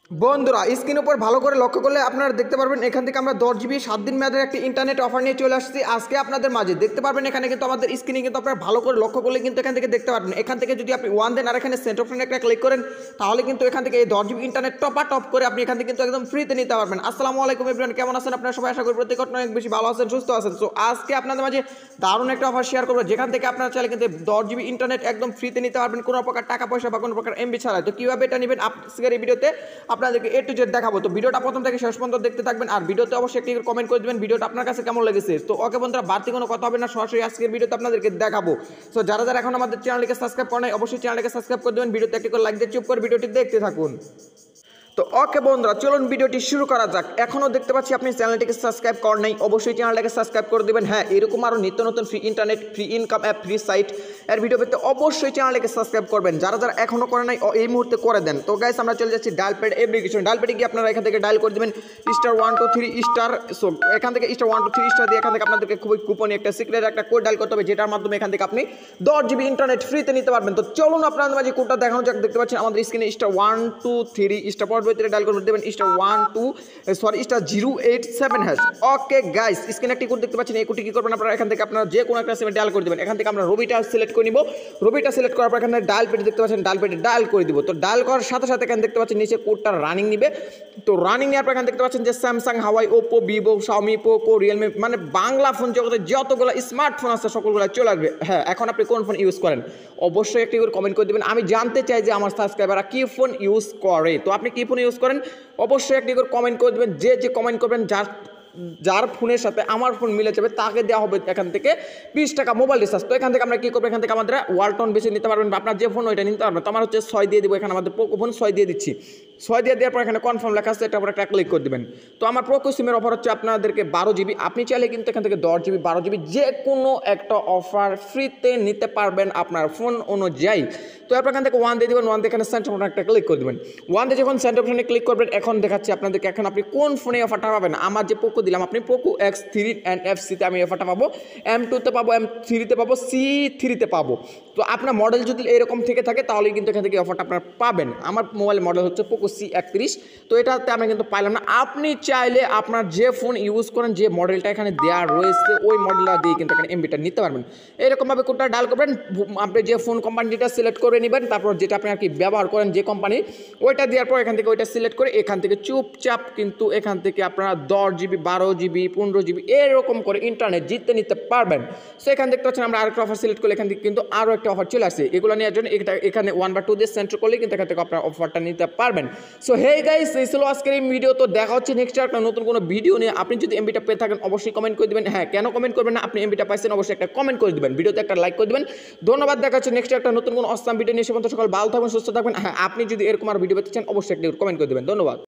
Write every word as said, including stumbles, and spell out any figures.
বন্ধুরা স্ক্রিন উপর ভালো করে লক্ষ্য করলে আপনারা দেখতে পারবেন এখান থেকে আমরা দশ জিবি সাত দিন মেয়াদের একটি ইন্টারনেট অফার নিয়ে চলে আসছি আজকে আপনাদের মাঝে। দেখতে পারবেন এখানে কিন্তু আমাদের স্ক্রিনে কিন্তু আপনারা ভালো করে লক্ষ্য করলে কিন্তু এখান থেকে দেখতে পারবেন। এখান থেকে যদি আপনি ওয়ান দেন আর এখানে সেন্ট অপশনে একটা ক্লিক করেন তাহলে কিন্তু এখান থেকে এই দশ জিবি ইন্টারনেট টপ টপ করে আপনি এখান থেকে কিন্তু একদম ফ্রিতে নিতে পারবেন। আসসালামু আলাইকুম এভরিওয়ান, কেমন আছেন আপনারা সবাই? আশা করি প্রত্যেকটা অনেক বেশি ভালো আছেন, সুস্থ আছেন। সো আজকে আপনাদের মাঝে দারুণ একটা অফার শেয়ার করবো যেখান থেকে আপনারা চাইলে কিন্তু দশ জিবি ইন্টারনেট একদম ফ্রিতে নিতে পারবেন কোনো প্রকার টাকা পয়সা বা কোনো প্রকার এমবি ছাড়াই। তো কীভাবে এটা নেবেন আজকের এই ভিডিওতে আপনাদেরকে এ টু জেড দেখাবো। তো ভিডিওটা প্রথম থেকে শেষ পর্যন্ত দেখতে থাকবেন আর ভিডিওতে অবশ্যই একটি কমেন্ট করে দেবেন ভিডিওটা আপনার কাছে কেমন লেগেছে। তো ওকে বন্ধুরা, বাড়তি কোনো কথা হবে না, সরাসরি আজকের ভিডিওতে আপনাদেরকে দেখাবো। সো যারা যারা এখন আমাদের চ্যানেলটিকে সাবস্ক্রাইব করেন অবশ্যই চ্যানেলটিকে সাবস্ক্রাইব করে দেবেন, ভিডিওতে একটি করে লাইক দিয়ে চুপ করে ভিডিওটি দেখতে থাকুন। তো ওকে বন্ধুরা, চলুন ভিডিওটি শুরু করা যাক। এখনও দেখতে পাচ্ছি আপনি চ্যানেলটিকে সাবস্ক্রাইব করেন নাই, অবশ্যই চ্যানেলটাকে সাবস্ক্রাইব করে দেবেন। হ্যাঁ, এরকম আরও নিত্য নতুন free internet, free income app, free site এর ভিডিও পেতে অবশ্যই চ্যানেলটাকে সাবস্ক্রাইব করবেন। যারা যারা এখনও করে নাই এই মুহূর্তে করে দেন। তো গাইস আমরা চলে যাচ্ছি ডায়াল প্যাড অ্যাপ্লিকেশন। ডায়াল প্যাডে গিয়ে আপনারা এখান থেকে ডায়াল করে দেবেন star one two three star. So এখান থেকে star one two three star দিয়ে এখান থেকে আপনাদেরকে খুবই কুপনি একটা সিক্রেট একটা কোড ডায়াল করতে হবে, যেটার মাধ্যমে এখান থেকে আপনি দশ জিবি ইন্টারনেট ফ্রিতে নিতে পারবেন। তো চলুন আপনাদের মাঝে কোডটা দেখানো যাক। দেখতে পাচ্ছেন আমাদের স্ক্রিনে star one two three star পরবর্তীতে ডায়াল করে দেবেন star one two sorry star zero eight seven hash. Okay guys, স্ক্রিনে একটি কোড দেখতে পাচ্ছেন। এই কোডটি কি করবেন আপনারা এখান থেকে আপনারা যে কোনো একটা সিমে ডায়াল করে দেবেন। এখান থেকে আমরা রবিটা সিলেক্ট করে নিব। রবিটা সিলেক্ট করার পর এখানে ডায়াল পেটে দেখতে পাচ্ছেন, ডায়াল পেটে ডায়াল করে দিব। তো ডায়াল করার সাথে সাথে এখানে দেখতে পাচ্ছেন নিচে কোডটা রানিং নিবে। তো রানিং নেওয়ার পর এখানে দেখতে পাচ্ছেন যে Samsung, Huawei, Oppo, Vivo, Xiaomi, Poco, Realme, মানে বাংলা ফোন জগতে যতগুলো স্মার্টফোন আছে সকলগুলো চলে আসবে। হ্যাঁ, এখন আপনি কোন ফোন ইউজ করেন অবশ্যই একটি করে কমেন্ট করে দেবেন। আমি জানতে চাই যে আমার সাবস্ক্রাইবাররা কি ফোন ইউজ করে। তো আপনি কি ফোন ইউজ করেন অবশ্যই একটি করে কমেন্ট করে দেবেন। যে যে কমেন্ট করবেন যার যার ফোনের সাথে আমার ফোন মিলে যাবে তাকে দেওয়া হবে এখান থেকে বিশ টাকা মোবাইল রিচার্জ। তো এখান থেকে আমরা কী করবো, এখান থেকে আমাদের ওয়ালটন বেশি নিতে পারবেন বা আপনার যে ফোন ওইটা নিতে পারবেন। তো আমার হচ্ছে ছয় দিয়ে দেবো, এখানে আমাদের পোকো ফোন ছয় দিয়ে দিচ্ছি। ছয় দিয়ে দেওয়ার পর এখানে কনফার্ম লেখা আছে, এটা পর একটা ক্লিক করে দেবেন। তো আমার পোকো সিমের অফার হচ্ছে আপনাদেরকে বারো জিবি, আপনি চাইলে কিন্তু এখান থেকে দশ জিবি বারো জিবি যে কোনো একটা অফার ফ্রিতে নিতে পারবেন আপনার ফোন অনুযায়ী। তো এরপর এখান থেকে ওয়ান দিয়ে দেবেন, ওয়ান দিয়ে এখানে সেন্ট অপশনে একটা ক্লিক করে দেবেন। ওয়ান দিয়ে যখন সেন্ট অপশনে ক্লিক করবেন এখন দেখাচ্ছি আপনাদেরকে এখন আপনি কোন ফোনে অফারটা পাবেন। আমার যে পোকো দিলাম আপনি Poco X three and F সিতে আমি অফারটা পাবো, এম টুতে পাবো, এম থ্রিতে পাবো, সি থ্রিতে পাবো। তো আপনার মডেল যদি এরকম থেকে থাকে তাহলে কিন্তু এখান থেকে অফারটা আপনার পাবেন। আমার মোবাইল মডেল হচ্ছে পোকো সি একত্রিশ, তো এটাতে আমি কিন্তু পাইলাম না। আপনি চাইলে আপনার যে ফোন ইউজ করেন যে মডেলটা এখানে দেওয়া রয়েছে ওই মডেলটা দিয়ে কিন্তু এখানে এমবিটা নিতে পারবেন। এরকমভাবে কোডটা ডায়াল করবেন, আপনি যে ফোন কোম্পানিটা সিলেক্ট করে নেবেন, তারপর যেটা আপনি আর কি ব্যবহার করেন যে কোম্পানি ওইটা দেওয়ার পর এখান থেকে ওইটা সিলেক্ট করে এখান থেকে চুপচাপ কিন্তু এখান থেকে আপনারা দশ জিবি বারো জিবি পনেরো জিবি এরকম করে ইন্টারনেট জিততে নিতে পারবেন। সো এখান দেখতে পাচ্ছেন আমরা আরেকটা অফার সিলেক্ট করলে এখান থেকে কিন্তু আরও একটা অফার চলে আসছে। এগুলো নেওয়ার জন্য এটা এখানে ওয়ান বা টু দিয়ে সেন্টার করলে কিন্তু এখান থেকে আপনার অফারটা নিতে পারবেন। সো হে গাইস, এই ছিল আজকের এই ভিডিও। তো দেখা হচ্ছে নেক্সট একটা নতুন কোনো ভিডিও নিয়ে। আপনি যদি এমবিটা পেয়ে থাকেন অবশ্যই কমেন্ট করে দেবেন। হ্যাঁ, কেন কমেন্ট করবেন না, আপনি এমবিটা পাইছেন অবশ্যই একটা কমেন্ট করে দেবেন, ভিডিওতে একটা লাইক করে দেবেন। ধন্যবাদ, দেখা হচ্ছে নেক্সট একটা নতুন কোনো অসাম ভিডিও নিয়ে। সে পর্যন্ত সকাল ভালো থাকবেন, সুস্থ থাকবেন। হ্যাঁ, আপনি যদি এরকম আর ভিডিও পেতে চান অবশ্যই একটা কমেন্ট করে দেবেন। ধন্যবাদ।